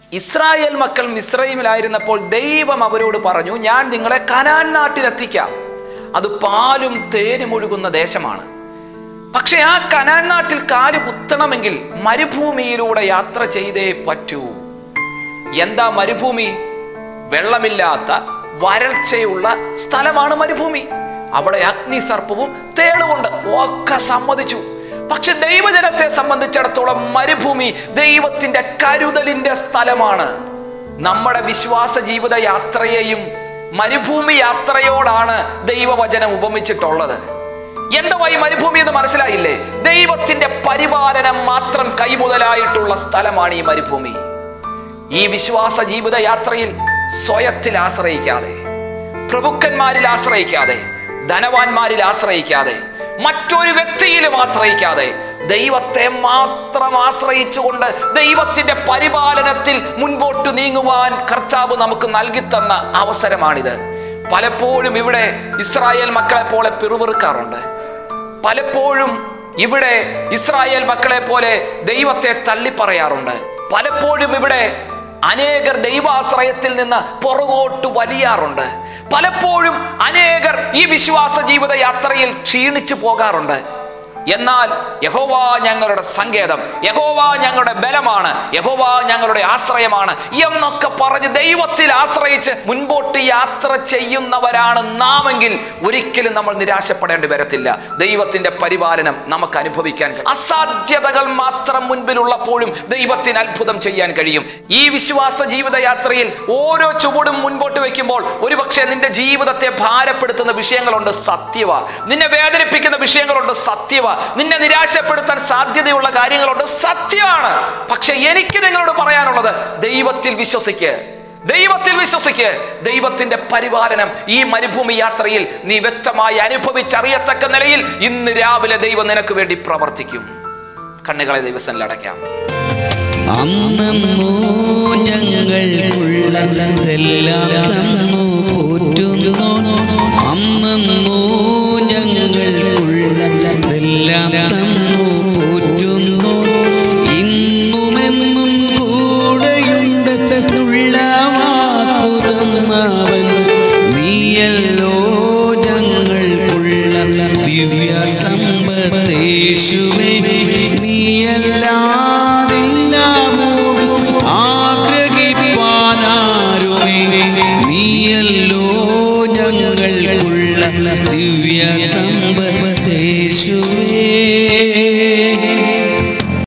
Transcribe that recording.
Israel മക്കൾ മിസ്രയീമിലായിരുന്നപ്പോൾ ദൈവം അവരോട് പറഞ്ഞു, ഞാൻ നിങ്ങളെ കനാൻ നാട്ടിലെത്തിക്കാം. അത് പാലും തേനും ഒഴുകുന്ന ദേശമാണ്. പക്ഷെ ആ കനാൻ നാട്ടിൽ കാല് കുത്തണമെങ്കിൽ മരുഭൂമിയിലൂടെ യാത്ര ചെയ്തേ പറ്റൂ. എന്താ മരുഭൂമി? വെള്ളമില്ലാത്ത വരൾച്ചയുള്ള സ്ഥലമാണ് മരുഭൂമി. അവിടെ അഗ്നിസർപ്പവും തേളുമുണ്ട്. ഒക്കെ സമ്മതിച്ചു. പക്ഷെ ദൈവജനത്തെ സംബന്ധിച്ചിടത്തോളം മരുഭൂമി ദൈവത്തിന്റെ കരുതലിന്റെ സ്ഥലമാണ്. നമ്മുടെ വിശ്വാസ ജീവിത യാത്രയെയും മരുഭൂമി യാത്രയോടാണ് ദൈവവചനം ഉപമിച്ചിട്ടുള്ളത്. എന്താ ഈ മരുഭൂമി എന്ന് മനസ്സിലായില്ലേ? ദൈവത്തിന്റെ പരിപാലനം മാത്രം കൈമുതലായിട്ടുള്ള സ്ഥലമാണ് ഈ മരുഭൂമി. ഈ വിശ്വാസ ജീവിത യാത്രയിൽ സ്വയത്തിൽ ആശ്രയിക്കാതെ, പ്രഭുക്കന്മാരിൽ ആശ്രയിക്കാതെ, ധനവാന്മാരിൽ ആശ്രയിക്കാതെ, മറ്റൊരു വ്യക്തിയിലും ആശ്രയിക്കാതെ, ദൈവത്തെ മാത്രം ആശ്രയിച്ചുകൊണ്ട് ദൈവത്തിന്റെ പരിപാലനത്തിൽ മുൻപോട്ട് നീങ്ങുവാൻ കർത്താവ് നമുക്ക് നൽകിത്തന്ന അവസരമാണിത്. പലപ്പോഴും ഇവിടെ ഇസ്രായേൽ മക്കളെ പോലെ പിറുപിറുക്കാറുണ്ട്. പലപ്പോഴും ഇവിടെ ഇസ്രായേൽ മക്കളെ പോലെ ദൈവത്തെ തള്ളിപ്പറയാറുണ്ട്. പലപ്പോഴും ഇവിടെ അനേകർ ദൈവാശ്രയത്തിൽ നിന്ന് പുറകോട്ട് വലിയാറുണ്ട്. പലപ്പോഴും അനേകർ ഈ വിശ്വാസ ജീവിത യാത്രയിൽ ക്ഷീണിച്ചു പോകാറുണ്ട്. എന്നാൽ യഹോവ ഞങ്ങളുടെ സങ്കേതം, യഹോവ ഞങ്ങളുടെ ബലമാണ്, യഹോവ ഞങ്ങളുടെ ആശ്രയമാണ് എന്നൊക്കെ പറഞ്ഞ് ദൈവത്തിൽ ആശ്രയിച്ച് മുൻപോട്ട് യാത്ര ചെയ്യുന്നവരാണ് നാമെങ്കിൽ ഒരിക്കലും നമ്മൾ നിരാശപ്പെടേണ്ടി വരത്തില്ല. ദൈവത്തിന്റെ പരിപാലനം നമുക്ക് അനുഭവിക്കാൻ കഴിയും. അസാധ്യതകൾ മാത്രം മുൻപിലുള്ളപ്പോഴും ദൈവത്തിന് അത്ഭുതം ചെയ്യാൻ കഴിയും. ഈ വിശ്വാസ ജീവിത യാത്രയിൽ ഓരോ ചുവടും മുൻപോട്ട് വെക്കുമ്പോൾ ഒരുപക്ഷെ നിന്റെ ജീവിതത്തെ ഭാരപ്പെടുത്തുന്ന വിഷയങ്ങളുണ്ട്, സത്യവ. നിന്നെ വേദനിപ്പിക്കുന്ന വിഷയങ്ങളുണ്ട്, സത്യവ. നിന്നെ നിരാശപ്പെടുത്താൻ സാധ്യതയുള്ള കാര്യങ്ങളുണ്ട്, സത്യമാണ്. പക്ഷെ എനിക്ക് നിങ്ങളോട് പറയാനുള്ളത്, ദൈവത്തിൽ വിശ്വസിക്ക്, ദൈവത്തിൽ വിശ്വസിക്ക്. ദൈവത്തിന്റെ പരിപാലനം ഈ മരുഭൂമി യാത്രയിൽ നീ വ്യക്തമായി അനുഭവിച്ചറിയത്തക്ക നിലയിൽ ഇന്ന് രാവിലെ ദൈവം നിനക്ക് വേണ്ടി പ്രവർത്തിക്കും. കണ്ണുകളെ ദൈവസന്നിധിയിൽ അടയ്ക്കാം. അന്നോ ഞങ്ങൾക്കുള്ളതെല്ലാം